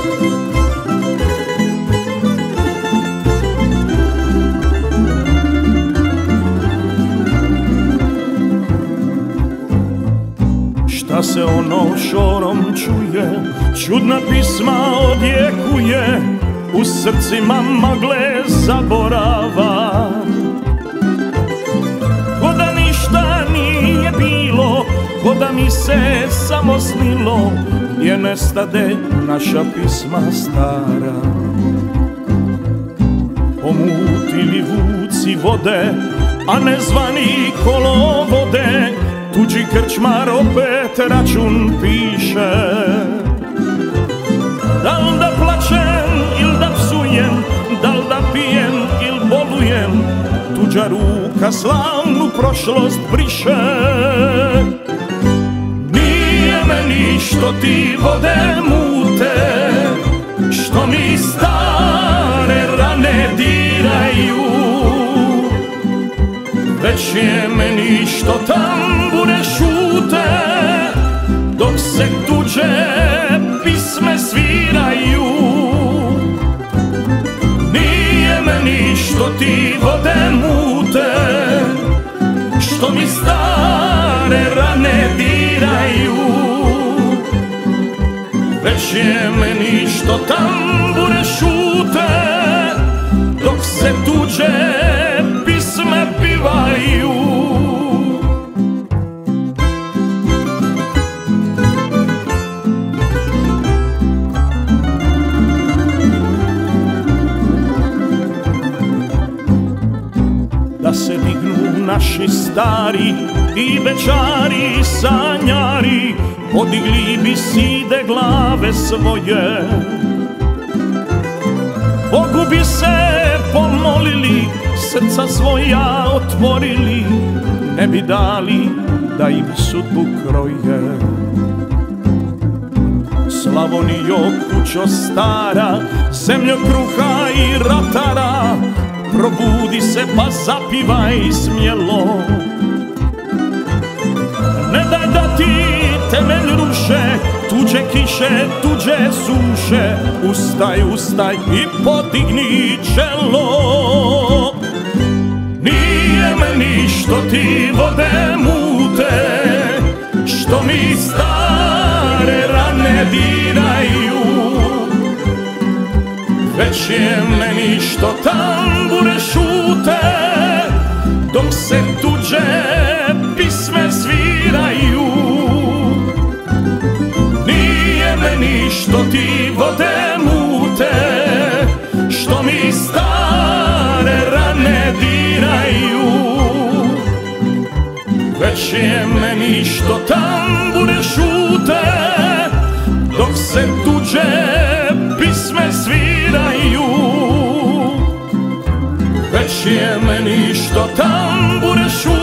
Šta se ono šorom čuje, čudna pisma odjekuje, u srcima magle zaborava. Ko da ništa nije bilo, ko da mi se samo snilo, gdje nestade naša pisma stara. Pomutili vuci vode, a nezvani kolovode, tuđi krčmar opet račun piše. Dal da plačem il da psujem, dal da pijem il bolujem, tuđa ruka slavnu prošlost briše. Nije meni što ti vode mute, što mi stare rane diraju, već je meni što tambure šute, dok se tuđe pisme sviraju. Nije meni što ti vode mute, što mi stare rane diraju, već je meni što tambure šute, dok se tuđe pisme pivaju. Da se dignu naši stari i bečari sanjari, podigli bi side glave svoje. Bogu bi se pomolili, srca svoja otvorili, ne bi dali da im sudbu kroje. Slavonijo, kućo stara, zemljo kruha i ratara, probudi se pa zapivaj smjelo. Ne daj da ti temelj ruše, tuđe kiše, tuđe suše, ustaj, ustaj i podigni čelo. Nije meni što ti vode mute, što mi stare rane diraju, već je meni što tambure šute, dok se tuđe pisme sviraju. Nije meni što ti vode mute, što mi stare rane diraju, već je meni što tambure šute, dok se tuđe pisme sviraju. Već je meni što tambure šute,